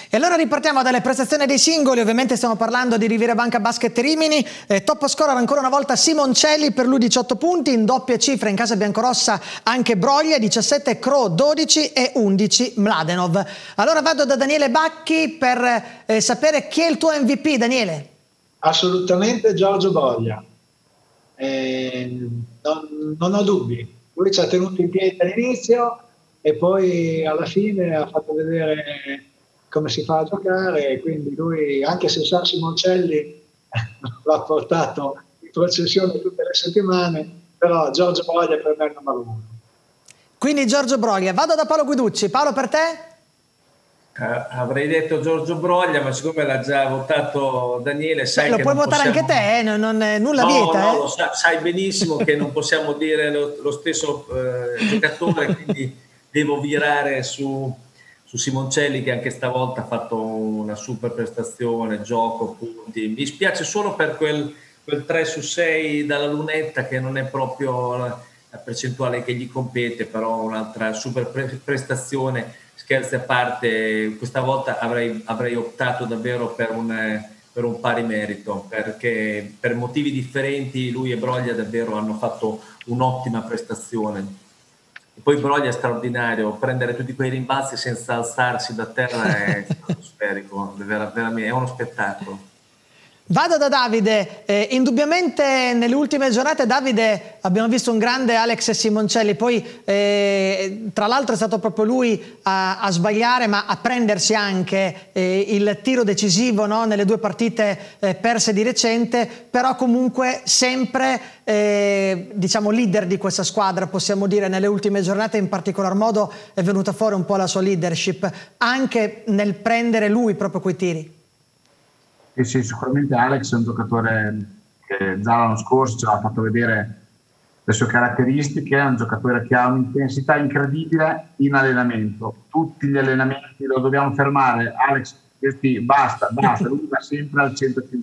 E allora ripartiamo dalle prestazioni dei singoli. Ovviamente stiamo parlando di Riviera Banca Basket Rimini. Top scorer ancora una volta Simoncelli, per lui 18 punti, in doppia cifra in casa biancorossa anche Broglia, 17 Cro, 12 e 11 Mladenov. Allora vado da Daniele Bacchi per sapere chi è il tuo MVP, Daniele. Assolutamente Giorgio Broglia. Non ho dubbi. Lui ci ha tenuto in piedi all'inizio e poi alla fine ha fatto vedere come si fa a giocare, e quindi lui, anche se sa Simoncelli l'ha portato in processione tutte le settimane, però Giorgio Broglia per me è il numero uno. Quindi Giorgio Broglia. Vado da Paolo Guiducci. Paolo, per te? Avrei detto Giorgio Broglia, ma siccome l'ha già votato Daniele, sai lo che puoi votare possiamo... anche te, non è nulla vieta. No, lo sai benissimo che non possiamo dire lo stesso giocatore, quindi devo virare su Simoncelli, che anche stavolta ha fatto una super prestazione, gioco, punti. Mi spiace solo per quel 3 su 6 dalla lunetta, che non è proprio la percentuale che gli compete, però un'altra super prestazione. Scherzi a parte, questa volta avrei optato davvero per un pari merito, perché per motivi differenti lui e Broglia davvero hanno fatto un'ottima prestazione. E poi Broglia è straordinario, prendere tutti quei rimbalzi senza alzarsi da terra è stratosferico, veramente è uno spettacolo. Vado da Davide. Indubbiamente nelle ultime giornate, Davide, abbiamo visto un grande Alex Simoncelli, poi tra l'altro è stato proprio lui a sbagliare, ma a prendersi anche il tiro decisivo, no? Nelle due partite perse di recente, però comunque sempre diciamo leader di questa squadra, possiamo dire. Nelle ultime giornate in particolar modo è venuta fuori un po' la sua leadership, anche nel prendere lui proprio quei tiri. Sì, sicuramente Alex è un giocatore che già l'anno scorso ci aveva fatto vedere le sue caratteristiche, è un giocatore che ha un'intensità incredibile in allenamento. Tutti gli allenamenti lo dobbiamo fermare, Alex, basta, lui va sempre al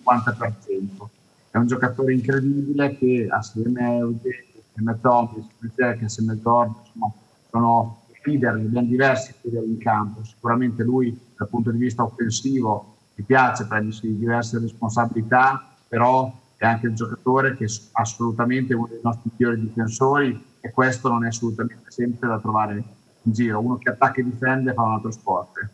150%. È un giocatore incredibile che assieme a Eugeni, assieme a Tommy, assieme a Giorgio, insomma, sono leader, abbiamo diversi leader in campo. Sicuramente lui dal punto di vista offensivo mi piace prendersi diverse responsabilità, però è anche il giocatore che è assolutamente uno dei nostri migliori difensori, e questo non è assolutamente sempre da trovare in giro. Uno che attacca e difende fa un altro sport.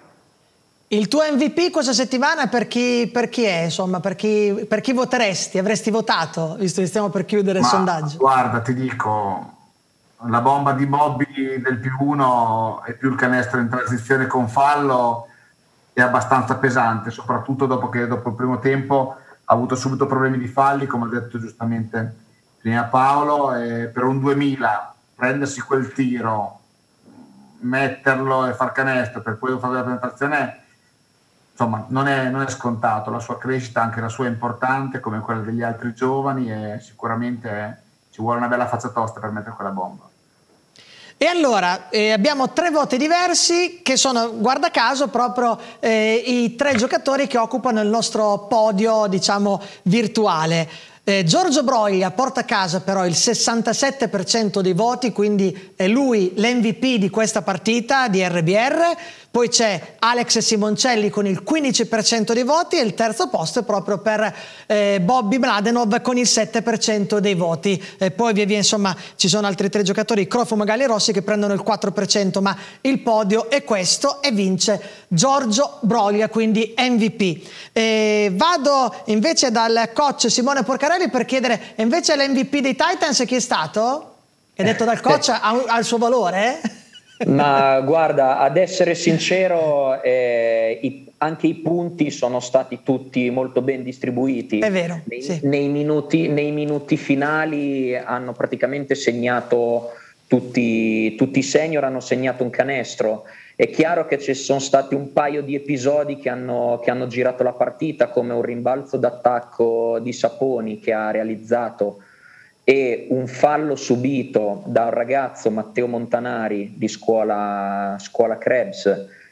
Il tuo MVP questa settimana per chi è? Insomma, per chi voteresti? Avresti votato, visto che stiamo per chiudere il sondaggio? Guarda, ti dico, la bomba di Bobby del +1 e più il canestro in transizione con fallo è abbastanza pesante, soprattutto dopo il primo tempo ha avuto subito problemi di falli, come ha detto giustamente prima Paolo, e per un 2000 prendersi quel tiro, metterlo e far canestro per poi fare la penetrazione, insomma non è scontato. La sua crescita, anche la sua, è importante come quella degli altri giovani, e sicuramente ci vuole una bella faccia tosta per mettere quella bomba. E allora abbiamo 3 voti diversi che sono, guarda caso, proprio i 3 giocatori che occupano il nostro podio, diciamo, virtuale. Giorgio Broglia porta a casa però il 67% dei voti, quindi è lui l'MVP di questa partita di RBR. Poi c'è Alex Simoncelli con il 15% dei voti, e il terzo posto è proprio per Bobby Mladenov con il 7% dei voti. Poi via via, insomma, ci sono altri 3 giocatori, Crofo, Magali e Rossi, che prendono il 4%, ma il podio è questo e vince Giorgio Broglia, quindi MVP. Vado invece dal coach Simone Porcarelli per chiedere invece l'MVP dei Titans chi è stato? È detto dal coach, ha il suo valore? Ma guarda, ad essere sincero, anche i punti sono stati tutti molto ben distribuiti. È vero, sì. Nei minuti finali hanno praticamente segnato tutti i senior, hanno segnato un canestro. È chiaro che ci sono stati un paio di episodi che hanno girato la partita, come un rimbalzo d'attacco di Saponi che ha realizzato, e un fallo subito da un ragazzo, Matteo Montanari, di scuola Krebs.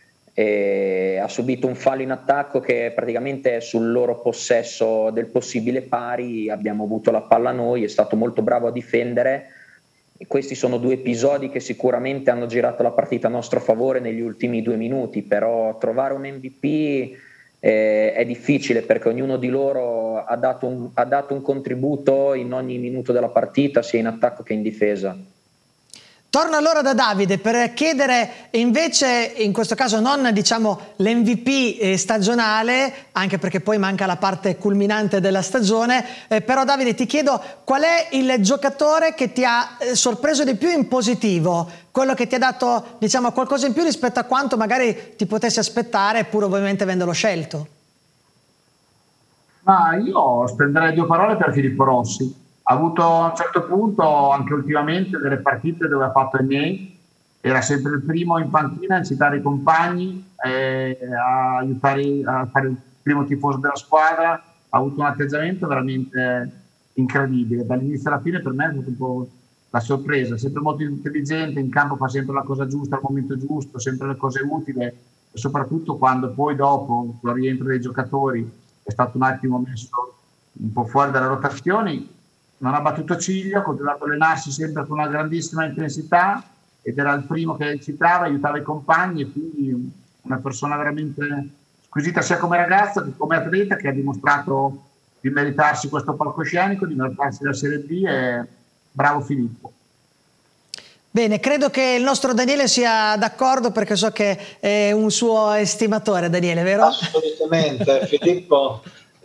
Ha subito un fallo in attacco che praticamente è sul loro possesso del possibile pari. Abbiamo avuto la palla noi, è stato molto bravo a difendere, questi sono due episodi che sicuramente hanno girato la partita a nostro favore negli ultimi 2 minuti, però trovare un MVP è difficile, perché ognuno di loro ha dato un contributo in ogni minuto della partita, sia in attacco che in difesa. Torno allora da Davide per chiedere invece, in questo caso non diciamo l'MVP stagionale, anche perché poi manca la parte culminante della stagione, però Davide ti chiedo qual è il giocatore che ti ha sorpreso di più in positivo, quello che ti ha dato diciamo qualcosa in più rispetto a quanto magari ti potessi aspettare, pur ovviamente avendolo scelto. Ma io spenderei 2 parole per Filippo Rossi. Ha avuto a un certo punto, anche ultimamente, delle partite dove ha fatto i miei, era sempre il primo in panchina a incitare i compagni, a aiutare a fare il primo tifoso della squadra. Ha avuto un atteggiamento veramente incredibile, dall'inizio alla fine. Per me è stata un po' la sorpresa, sempre molto intelligente, in campo fa sempre la cosa giusta al momento giusto, sempre le cose utili, e soprattutto quando poi dopo il rientro dei giocatori è stato un attimo messo un po' fuori dalle rotazioni, non ha battuto ciglio, ha continuato a allenarsi sempre con una grandissima intensità, ed era il primo che incitava, aiutava i compagni, e quindi una persona veramente squisita sia come ragazzo che come atleta, che ha dimostrato di meritarsi questo palcoscenico, di meritarsi la Serie B, e bravo Filippo. Bene, credo che il nostro Daniele sia d'accordo, perché so che è un suo estimatore, Daniele, vero? Assolutamente, Filippo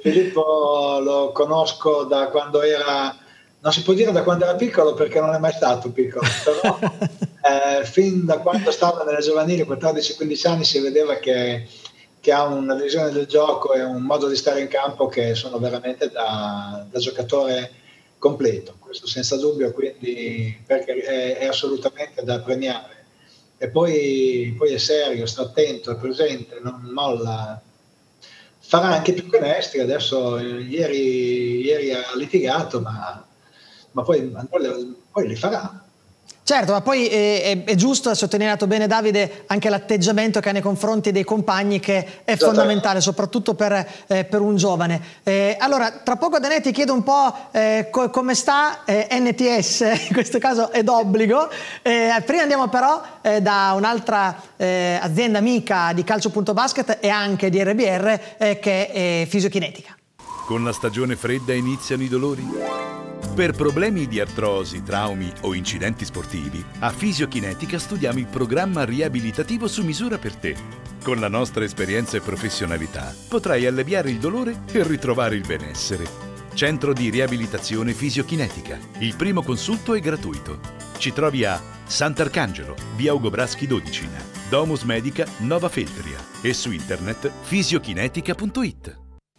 lo conosco da quando era, non si può dire da quando era piccolo perché non è mai stato piccolo, però fin da quando stava nelle giovanili, 14-15 anni, si vedeva che ha una visione del gioco e un modo di stare in campo che sono veramente da giocatore completo, questo senza dubbio, quindi perché è assolutamente da premiare. E poi è serio, sta attento, è presente, non molla. Farà anche più canestri, adesso ieri ha litigato, ma poi li farà. Certo, ma poi è giusto, ha sottolineato bene Davide, anche l'atteggiamento che ha nei confronti dei compagni, che è fondamentale, soprattutto per un giovane. Allora, tra poco Daniele ti chiedo un po' come sta NTS, in questo caso è d'obbligo. Prima andiamo però da un'altra azienda amica di Calcio.Basket e anche di RBR, che è Fisiokinetica. Con la stagione fredda iniziano i dolori? Per problemi di artrosi, traumi o incidenti sportivi, a Fisiokinetica studiamo il programma riabilitativo su misura per te. Con la nostra esperienza e professionalità potrai alleviare il dolore e ritrovare il benessere. Centro di riabilitazione Fisiokinetica. Il primo consulto è gratuito. Ci trovi a Sant'Arcangelo, via Ugo Braschi 12, Domus Medica Nova Feltria, e su internet fisiokinetica.it.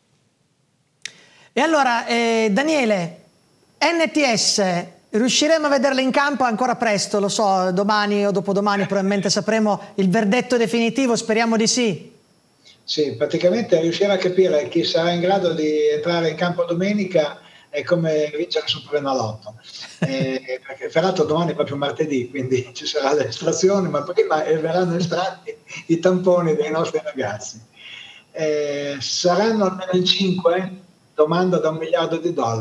E allora, Daniele, NTS, riusciremo a vederla in campo? Ancora presto, lo so, domani o dopodomani probabilmente sapremo il verdetto definitivo, speriamo di sì. Sì, praticamente riuscire a capire chi sarà in grado di entrare in campo domenica è come vincere il Superenalotto. Perché peraltro domani è proprio martedì, quindi ci sarà l'estrazione, ma prima verranno estratti i tamponi dei nostri ragazzi. Saranno almeno in 5? Domanda da $1 miliardo.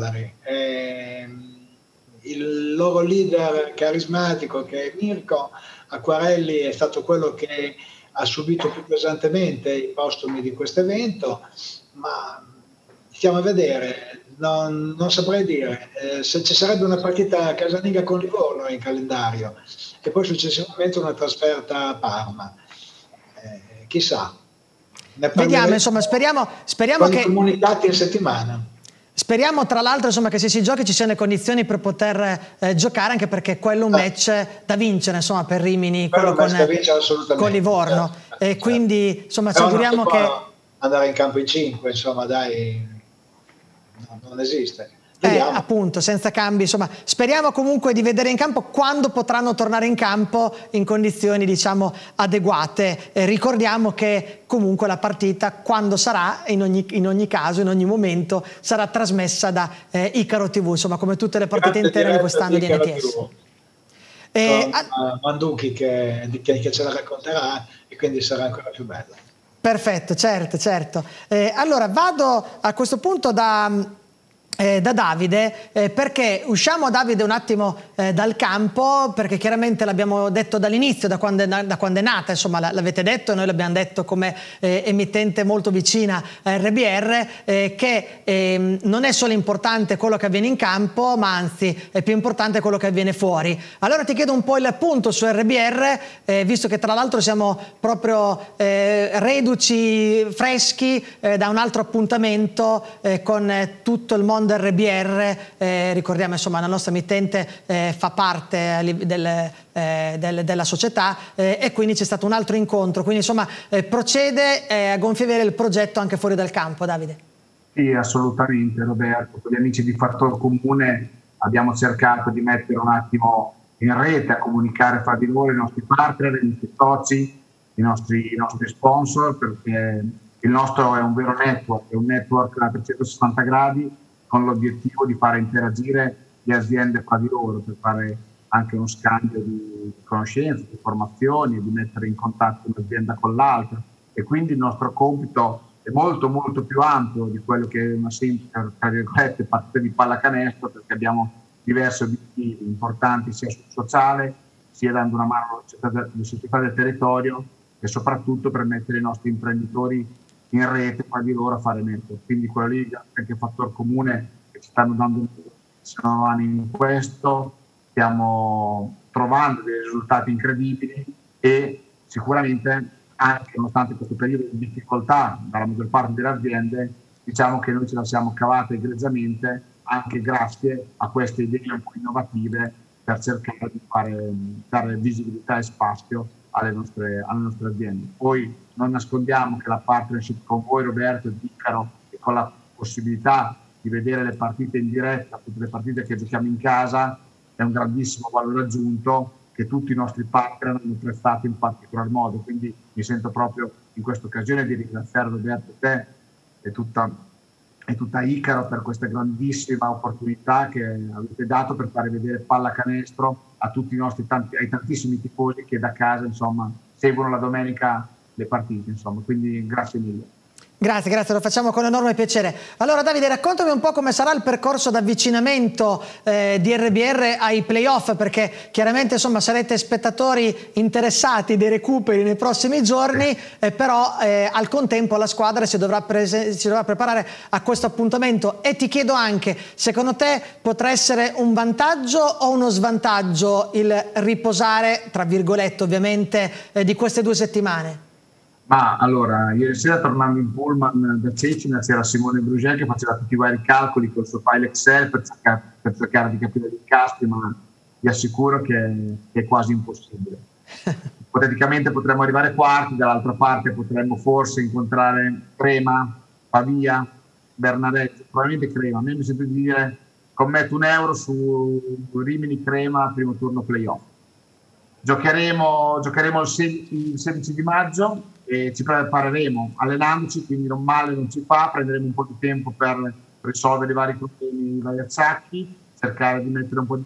Il loro leader carismatico, che è Mirko Acquarelli, è stato quello che ha subito più pesantemente i postumi di questo evento, ma stiamo a vedere, non saprei dire. Se ci sarebbe una partita casalinga con Livorno in calendario e poi successivamente una trasferta a Parma, chissà. Vediamo, insomma, speriamo che comunicati in settimana. Speriamo tra l'altro, insomma, che se si giochi ci siano le condizioni per poter giocare, anche perché quello è un match da vincere, insomma, per Rimini, quello con Livorno, e quindi insomma ci auguriamo che andare in campo in 5, insomma, dai, non esiste. Appunto, senza cambi, insomma, speriamo comunque di vedere in campo quando potranno tornare in campo in condizioni, diciamo, adeguate. Ricordiamo che comunque la partita, quando sarà, in ogni caso, in ogni momento, sarà trasmessa da Icaro TV, insomma, come tutte le partite intere di quest'anno di NTS. Manducchi che ce la racconterà, e quindi sarà ancora più bella. Perfetto, certo. Allora vado a questo punto da da Davide, perché usciamo, Davide, un attimo dal campo, perché chiaramente l'abbiamo detto dall'inizio, da quando è nata, insomma l'avete detto, noi l'abbiamo detto come emittente molto vicina a RBR, che non è solo importante quello che avviene in campo, ma anzi è più importante quello che avviene fuori. Allora ti chiedo un po' il punto su RBR, visto che tra l'altro siamo proprio reduci freschi da un altro appuntamento con tutto il mondo RBR, ricordiamo insomma la nostra emittente fa parte della società, e quindi c'è stato un altro incontro, quindi insomma procede a gonfie vele il progetto anche fuori dal campo. Davide? Sì, assolutamente Roberto, con gli amici di Fattor Comune abbiamo cercato di mettere un attimo in rete, a comunicare fra di noi i nostri partner, i nostri soci, i nostri sponsor, perché il nostro è un vero network, è un network a 360 gradi, con l'obiettivo di fare interagire le aziende fra di loro, per fare anche uno scambio di conoscenze, di informazioni, di mettere in contatto un'azienda con l'altra. E quindi il nostro compito è molto molto più ampio di quello che è una semplice, tra virgolette, partita di pallacanestro, perché abbiamo diversi obiettivi importanti sia sul sociale, sia dando una mano alle società del territorio, e soprattutto per mettere i nostri imprenditori in rete fra di loro a fare network. Quindi quello lì, anche Fattor Comune, che ci stanno dando anni in questo, stiamo trovando dei risultati incredibili, e sicuramente anche nonostante questo periodo di difficoltà dalla maggior parte delle aziende, diciamo che noi ce la siamo cavata egregiamente anche grazie a queste idee un po' innovative, per cercare di dare visibilità e spazio alle nostre aziende. Poi non nascondiamo che la partnership con voi, Roberto, di Icaro, e con la possibilità di vedere le partite in diretta, tutte le partite che giochiamo in casa, è un grandissimo valore aggiunto che tutti i nostri partner hanno prestato in particolar modo. Quindi mi sento proprio in questa occasione di ringraziare Roberto, te e tutta Icaro per questa grandissima opportunità che avete dato per fare vedere pallacanestro a tutti i nostri ai tantissimi tifosi che da casa insomma seguono la domenica le partite, insomma. Quindi grazie mille. Grazie, lo facciamo con enorme piacere. Allora Davide, raccontami un po' come sarà il percorso d'avvicinamento di RBR ai playoff, perché chiaramente insomma sarete spettatori interessati dei recuperi nei prossimi giorni, però al contempo la squadra si dovrà preparare a questo appuntamento. E ti chiedo anche, secondo te potrà essere un vantaggio o uno svantaggio il riposare, tra virgolette ovviamente, di queste 2 settimane? Ma allora, ieri sera tornando in pullman da Cecina c'era Simone Brugel che faceva tutti i vari calcoli col suo file Excel per cercare di capire gli incastri, ma vi assicuro che è quasi impossibile. Ipoteticamente potremmo arrivare quarti, dall'altra parte potremmo forse incontrare Crema, Pavia, Bernareggio, probabilmente Crema. A me mi sento di dire commetto €1 su Rimini Crema primo turno playoff. Giocheremo il 16 di maggio e ci prepareremo allenandoci, quindi non male non ci fa, prenderemo un po' di tempo per risolvere i vari problemi, i vari acciacchi, cercare di mettere un po'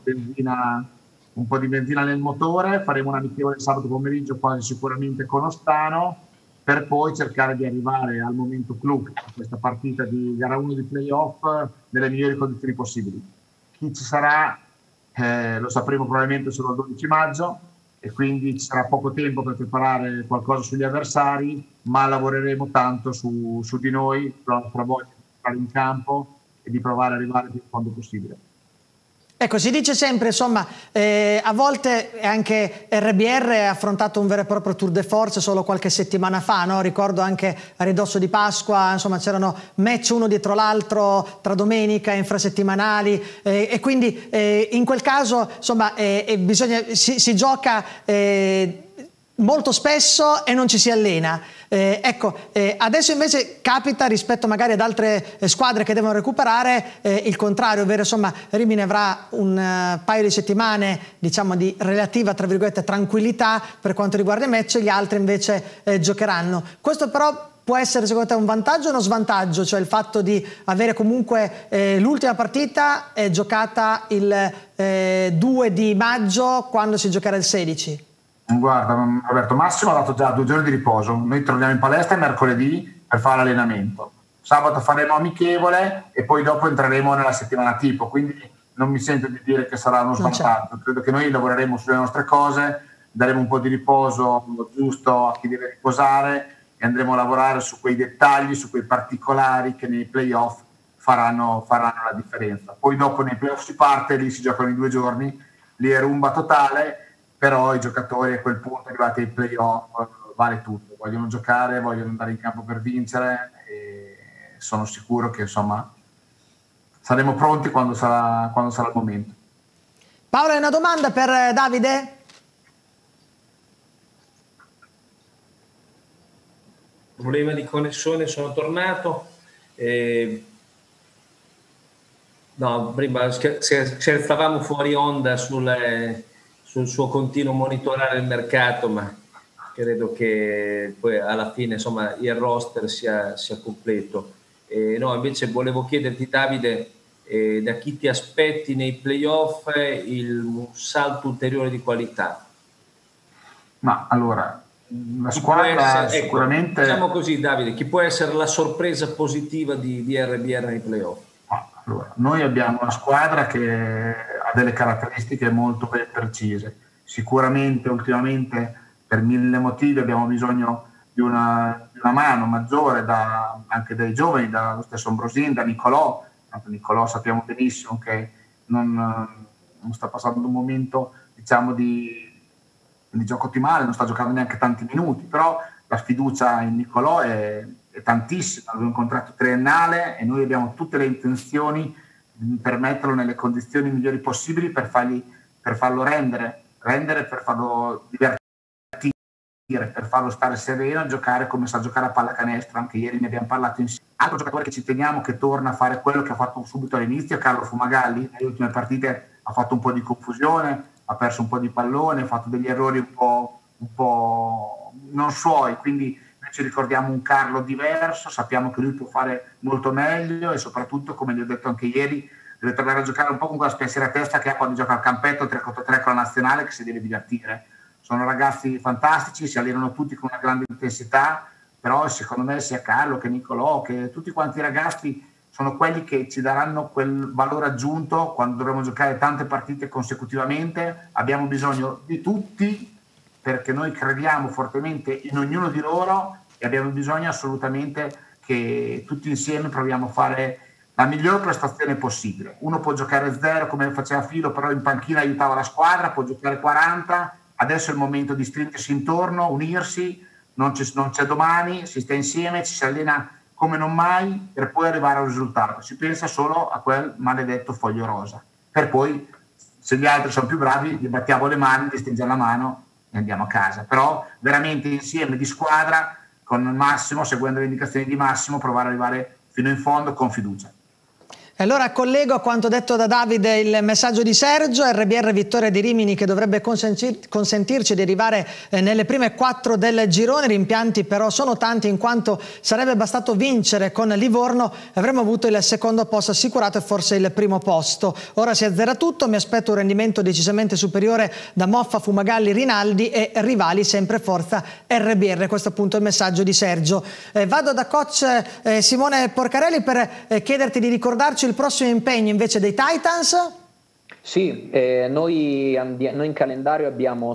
di benzina nel motore, faremo un amichevole sabato pomeriggio quasi sicuramente con Ostano, per poi cercare di arrivare al momento clou, a questa partita di gara 1 di playoff, nelle migliori condizioni possibili. Chi ci sarà lo sapremo probabilmente solo il 12 maggio, e quindi ci sarà poco tempo per preparare qualcosa sugli avversari, ma lavoreremo tanto su di noi, sulla nostra voglia di stare in campo e di provare ad arrivare più in fondo possibile. Ecco, si dice sempre, insomma, a volte anche RBR ha affrontato un vero e proprio tour de force solo qualche settimana fa, no? Ricordo anche a ridosso di Pasqua, insomma, c'erano match uno dietro l'altro tra domenica, infrasettimanali, e quindi in quel caso, insomma, si gioca molto spesso e non ci si allena. Adesso invece capita, rispetto magari ad altre squadre che devono recuperare, il contrario, ovvero insomma Rimini avrà un paio di settimane, diciamo, di relativa, tra virgolette, tranquillità per quanto riguarda i match, gli altri invece giocheranno. Questo però può essere secondo te un vantaggio o uno svantaggio, cioè il fatto di avere comunque l'ultima partita giocata il 2 di maggio quando si giocherà il 16? Guarda Roberto, Massimo ha dato già 2 giorni di riposo, noi torniamo in palestra mercoledì per fare l'allenamento, sabato faremo amichevole e poi dopo entreremo nella settimana tipo, quindi non mi sento di dire che sarà uno svantaggio. Credo che noi lavoreremo sulle nostre cose, daremo un po' di riposo giusto a chi deve riposare e andremo a lavorare su quei dettagli, su quei particolari che nei playoff faranno la differenza. Poi dopo nei playoff si parte, lì si giocano in 2 giorni, lì è rumba totale, però i giocatori a quel punto, arrivati ai playoff, vale tutto, vogliono giocare, vogliono andare in campo per vincere e sono sicuro che insomma saremo pronti quando sarà il momento. Paolo, hai una domanda per Davide? Problema di connessione, sono tornato. No, prima scherzavamo fuori onda sul suo continuo monitorare il mercato, ma credo che poi alla fine insomma il roster sia completo. No, invece volevo chiederti, Davide, da chi ti aspetti nei playoff un salto ulteriore di qualità? Ma allora, la squadra sicuramente... Diciamo così, Davide, chi può essere la sorpresa positiva di RBR nei playoff? Allora, noi abbiamo una squadra che ha delle caratteristiche molto ben precise. Sicuramente ultimamente per 1000 motivi abbiamo bisogno di una mano maggiore anche dai giovani, dallo stesso Ambrosin, da Nicolò. Nicolò sappiamo benissimo che non sta passando un momento, diciamo, di gioco ottimale, non sta giocando neanche tanti minuti, però la fiducia in Nicolò è tantissima. Abbiamo un contratto triennale e noi abbiamo tutte le intenzioni per metterlo nelle condizioni migliori possibili per farlo rendere, per farlo divertire, per farlo stare sereno, giocare come sa giocare a pallacanestro. Anche ieri ne abbiamo parlato insieme. Altro giocatore che ci teniamo, che torna a fare quello che ha fatto subito all'inizio, Carlo Fumagalli. Nelle ultime partite ha fatto un po' di confusione, ha perso un po' di pallone, ha fatto degli errori un po' non suoi, quindi noi ci ricordiamo un Carlo diverso, sappiamo che lui può fare molto meglio e soprattutto, come gli ho detto anche ieri, deve tornare a giocare un po' con quella spensieratezza che ha quando gioca al campetto 3 contro 3 con la nazionale, che si deve divertire. Sono ragazzi fantastici, si allenano tutti con una grande intensità, però secondo me sia Carlo che Nicolò, che tutti quanti i ragazzi sono quelli che ci daranno quel valore aggiunto quando dovremo giocare tante partite consecutivamente. Abbiamo bisogno di tutti perché noi crediamo fortemente in ognuno di loro e abbiamo bisogno assolutamente che tutti insieme proviamo a fare la miglior prestazione possibile. Uno può giocare 0 come faceva Filo, però in panchina aiutava la squadra, può giocare 40, adesso è il momento di stringersi intorno, unirsi, non c'è domani, si sta insieme, ci si allena come non mai per poi arrivare a un risultato. Si pensa solo a quel maledetto foglio rosa, per poi, se gli altri sono più bravi, gli battiamo le mani, gli stringiamo la mano e andiamo a casa. Però veramente insieme, di squadra, con Massimo, seguendo le indicazioni di Massimo, provare ad arrivare fino in fondo con fiducia. Allora collego a quanto detto da Davide il messaggio di Sergio. RBR vittoria di Rimini che dovrebbe consentirci di arrivare nelle prime 4 del girone. Rimpianti però sono tanti, in quanto sarebbe bastato vincere con Livorno e avremmo avuto il secondo posto assicurato e forse il primo posto. Ora si azzera tutto, mi aspetto un rendimento decisamente superiore da Moffa, Fumagalli, Rinaldi e rivali sempre forza RBR. Questo appunto è il messaggio di Sergio. Vado da coach Simone Porcarelli per chiederti di ricordarci il prossimo impegno invece dei Titans. Sì, noi in calendario abbiamo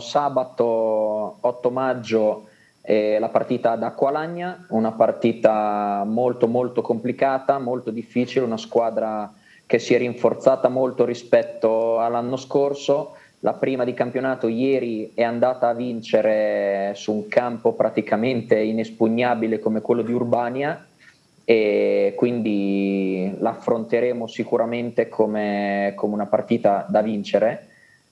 sabato 8 maggio la partita ad Acqualagna, una partita molto molto complicata, molto difficile, una squadra che si è rinforzata molto rispetto all'anno scorso. La prima di campionato ieri è andata a vincere su un campo praticamente inespugnabile come quello di Urbania, e quindi l'affronteremo sicuramente come una partita da vincere,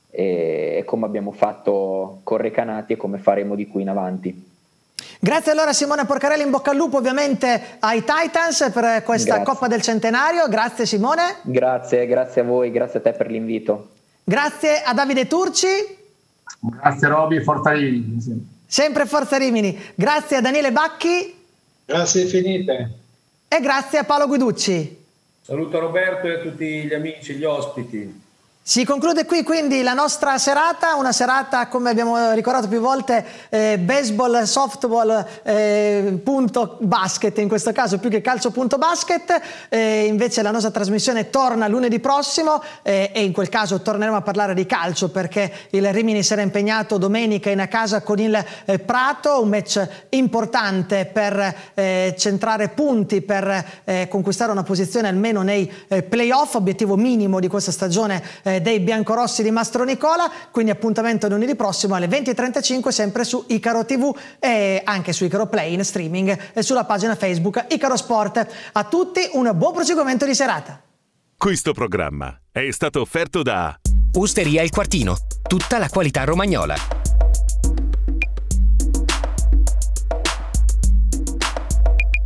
e come abbiamo fatto con Recanati e come faremo di qui in avanti. Grazie allora Simone Porcarelli, in bocca al lupo ovviamente ai Titans per questa Coppa del Centenario. Grazie Simone. Grazie a voi, grazie a te per l'invito. Grazie a Davide Turci. Grazie Roby, Forza Rimini. Sempre Forza Rimini. Grazie a Daniele Bacchi. Grazie infinite. E grazie a Paolo Guiducci. Saluto a Roberto e a tutti gli amici, gli ospiti. Si conclude qui quindi la nostra serata, una serata come abbiamo ricordato più volte baseball, softball, punto basket in questo caso più che calcio punto basket, invece la nostra trasmissione torna lunedì prossimo e in quel caso torneremo a parlare di calcio perché il Rimini sarà impegnato domenica in a casa con il Prato, un match importante per centrare punti, per conquistare una posizione almeno nei playoff, obiettivo minimo di questa stagione dei biancorossi di Mastro Nicola, quindi appuntamento lunedì prossimo alle 20:35 sempre su Icaro TV e anche su Icaro Play in streaming e sulla pagina Facebook Icaro Sport. A tutti un buon proseguimento di serata. Questo programma è stato offerto da Osteria Il Quartino, tutta la qualità romagnola.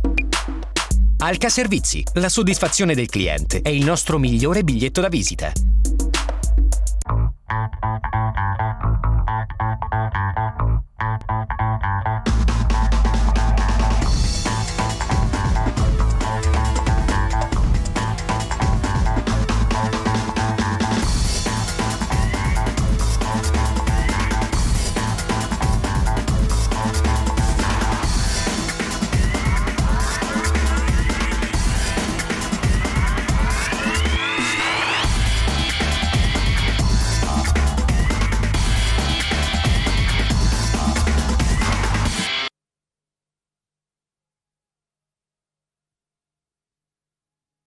Alca Servizi, la soddisfazione del cliente è il nostro migliore biglietto da visita.